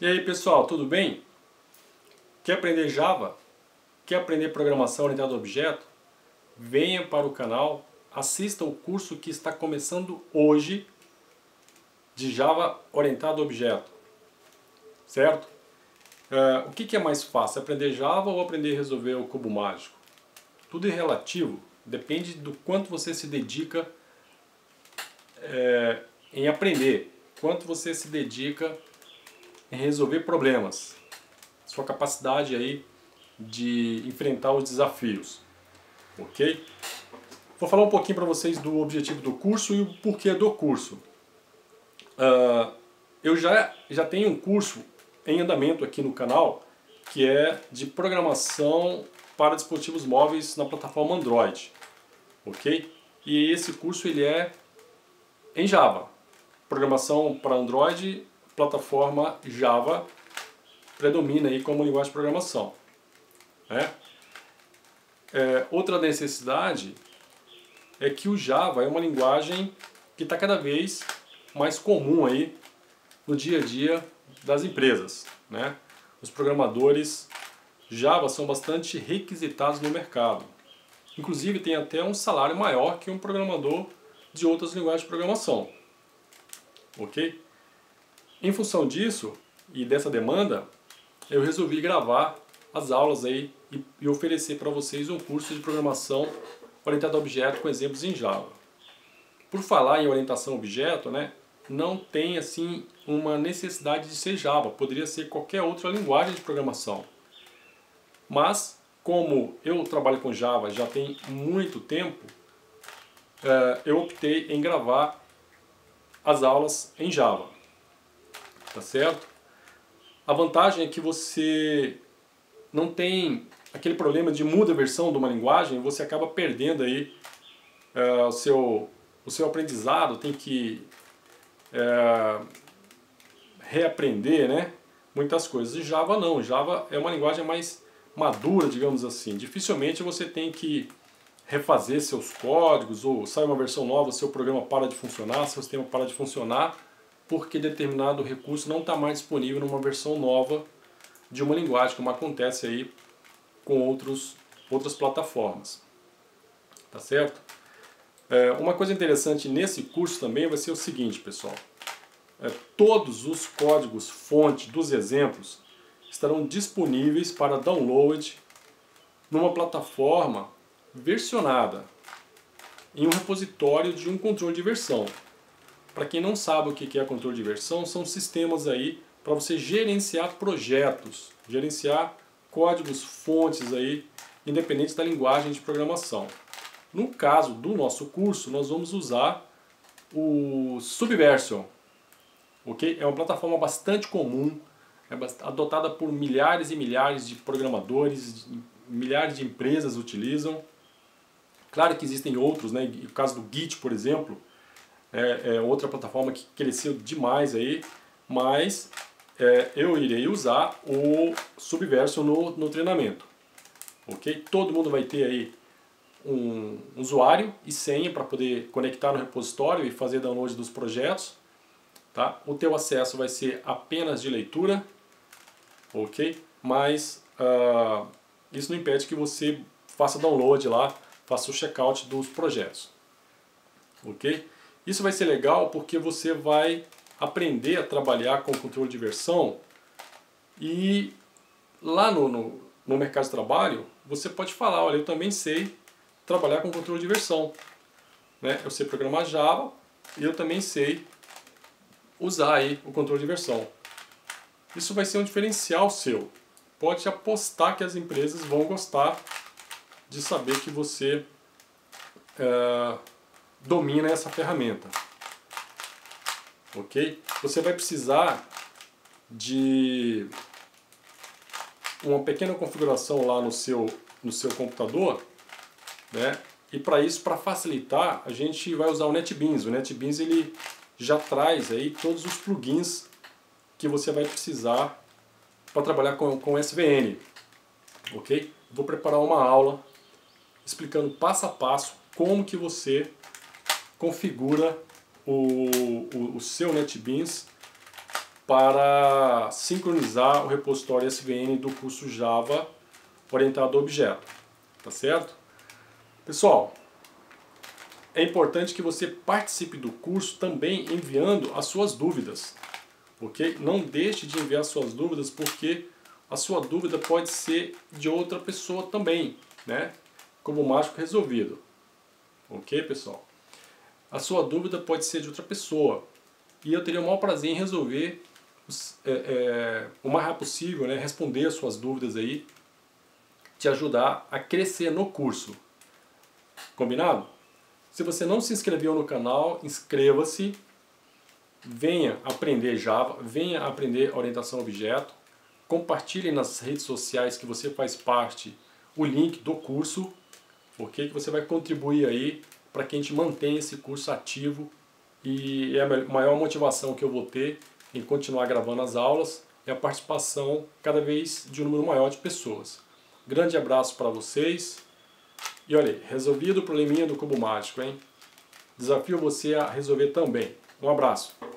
E aí pessoal, tudo bem? Quer aprender Java? Quer aprender programação orientada a objeto? Venha para o canal, assista o curso que está começando hoje de Java orientado a objeto, certo? O que é mais fácil, aprender Java ou aprender a resolver o cubo mágico? Tudo é relativo, depende do quanto você se dedica em aprender, quanto você se dedica em resolver problemas, sua capacidade aí de enfrentar os desafios, ok? Vou falar um pouquinho para vocês do objetivo do curso e o porquê do curso. Eu já tenho um curso em andamento aqui no canal, que é de programação para dispositivos móveis na plataforma Android, ok? E esse curso ele é em Java, programação para Android, plataforma Java predomina aí como linguagem de programação, né? Outra necessidade é que o Java é uma linguagem que está cada vez mais comum aí no dia a dia das empresas, né? Os programadores Java são bastante requisitados no mercado. Inclusive tem até um salário maior que um programador de outras linguagens de programação. Ok? Em função disso e dessa demanda, eu resolvi gravar as aulas aí e oferecer para vocês um curso de programação orientado a objeto com exemplos em Java. Por falar em orientação a objeto, né, não tem assim uma necessidade de ser Java, poderia ser qualquer outra linguagem de programação. Mas, como eu trabalho com Java já tem muito tempo, eu optei em gravar as aulas em Java, tá certo? A vantagem é que você não tem aquele problema de muda a versão de uma linguagem, você acaba perdendo aí o seu aprendizado, tem que reaprender, né, muitas coisas. E Java não, Java é uma linguagem mais madura, digamos assim. Dificilmente você tem que refazer seus códigos, ou sai uma versão nova, seu programa para de funcionar, seu sistema para de funcionar, porque determinado recurso não está mais disponível numa versão nova de uma linguagem, como acontece aí com outras plataformas. Tá certo? Uma coisa interessante nesse curso também vai ser o seguinte, pessoal. Todos os códigos fonte dos exemplos estarão disponíveis para download numa plataforma versionada em um repositório de um controle de versão. Para quem não sabe o que é controle de versão, são sistemas aí para você gerenciar projetos, gerenciar códigos fontes aí, independentes da linguagem de programação. No caso do nosso curso, nós vamos usar o Subversion, ok? É uma plataforma bastante comum, adotada por milhares e milhares de programadores, milhares de empresas utilizam. Claro que existem outros, né? O caso do Git, por exemplo, é outra plataforma que cresceu demais aí, mas eu irei usar o Subversion no treinamento, ok? Todo mundo vai ter aí um usuário e senha para poder conectar no repositório e fazer download dos projetos, tá? O teu acesso vai ser apenas de leitura, ok? Mas isso não impede que você faça download lá, faça o checkout dos projetos, ok? Isso vai ser legal porque você vai aprender a trabalhar com controle de versão e lá no mercado de trabalho você pode falar, olha, eu também sei trabalhar com controle de versão, né? Eu sei programar Java e eu também sei usar aí o controle de versão. Isso vai ser um diferencial seu. Pode apostar que as empresas vão gostar de saber que você domina essa ferramenta, ok? Você vai precisar de uma pequena configuração lá no seu computador, né? E para isso, para facilitar, a gente vai usar o NetBeans. O NetBeans ele já traz aí todos os plugins que você vai precisar para trabalhar com SVN, ok? Vou preparar uma aula explicando passo a passo como que você configura o seu NetBeans para sincronizar o repositório SVN do curso Java orientado a objeto, tá certo? Pessoal, é importante que você participe do curso também enviando as suas dúvidas, ok? Não deixe de enviar suas dúvidas, porque a sua dúvida pode ser de outra pessoa também, né? Cubo mágico resolvido, ok, pessoal? A sua dúvida pode ser de outra pessoa e eu teria o maior prazer em resolver o mais rápido possível, né? Responder as suas dúvidas aí, te ajudar a crescer no curso. Combinado? Se você não se inscreveu no canal, inscreva-se, venha aprender Java, venha aprender orientação a objeto, compartilhe nas redes sociais que você faz parte o link do curso, porque você vai contribuir aí para que a gente mantenha esse curso ativo, e é a maior motivação que eu vou ter em continuar gravando as aulas é a participação cada vez de um número maior de pessoas. Grande abraço para vocês. E olha aí, resolvido o probleminha do cubo mágico, hein? Desafio você a resolver também. Um abraço.